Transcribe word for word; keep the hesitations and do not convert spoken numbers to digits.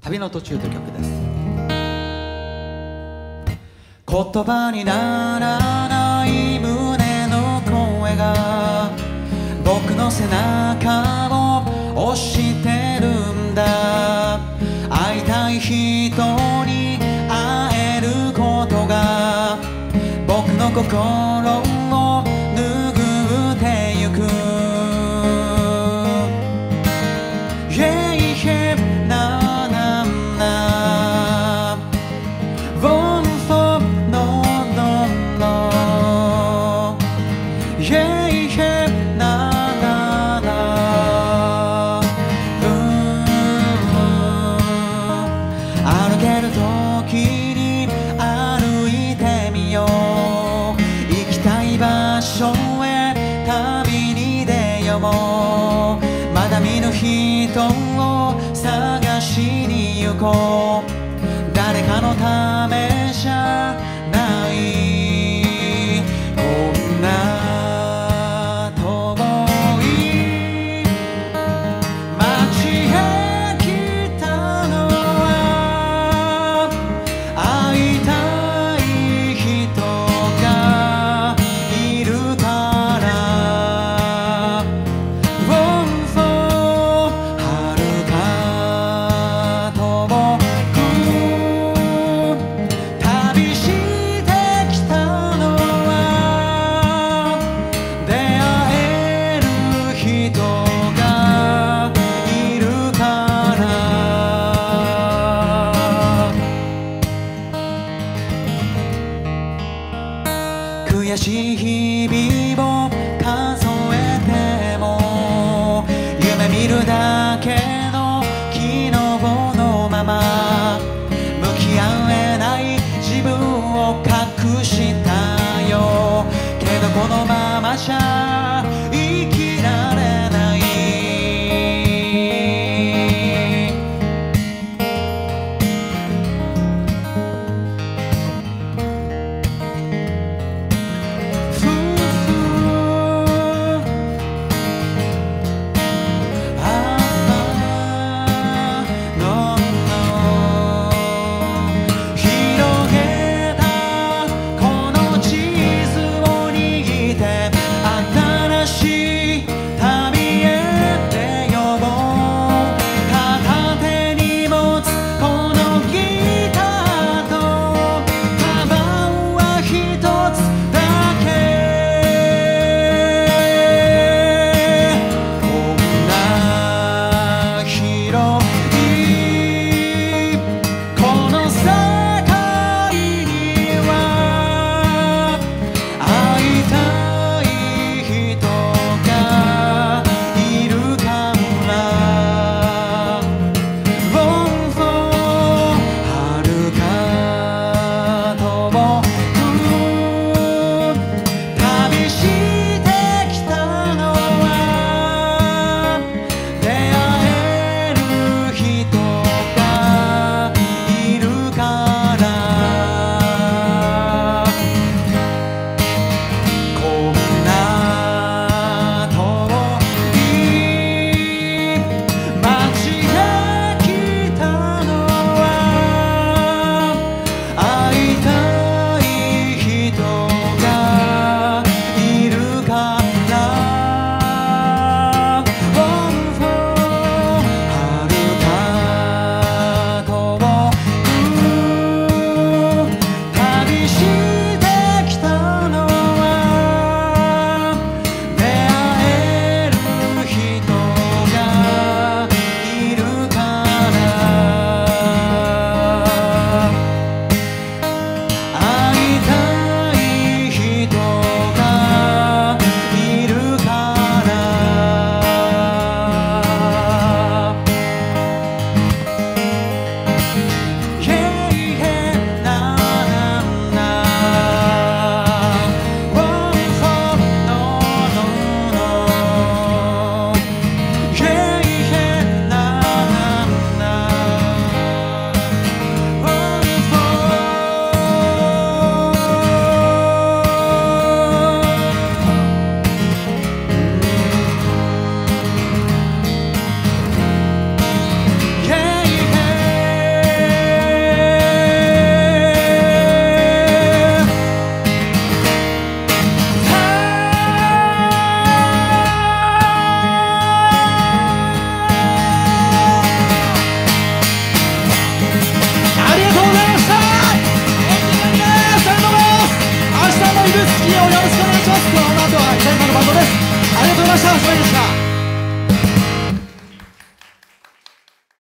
旅の途中という曲です。言葉にならない胸の声が僕の背中を押してるんだ。会いたい人に会えることが僕の心を拭ってゆく。Yeah, yeah, na na na. One for no no no. Yeah, yeah, na na na. 歩ける時に歩いてみよう。行きたい場所へ旅に出よう。もうまだ見ぬ人を探しに行こう。誰かのためじゃないこんな遠い街へ来たのは会いたい人がいるから。One for 遥か遠く旅してきたのは出会える人がいるから。悔しい日々を数えても夢見るだけの昨日のまま向き合えない自分を隠したよ。けどこのままじゃ生きられない。ふうああのの広げたこの地図を握って新しい旅へ出よう。片手に持つこのギターとカバンは一つだけ。こんな広いこの世界には会いたい人がいるから。One for 遥か遠く旅してきたのは出会えるよろしくお願いします。この後はイタリアのバンドです。ありがとうございました。おしまいでした。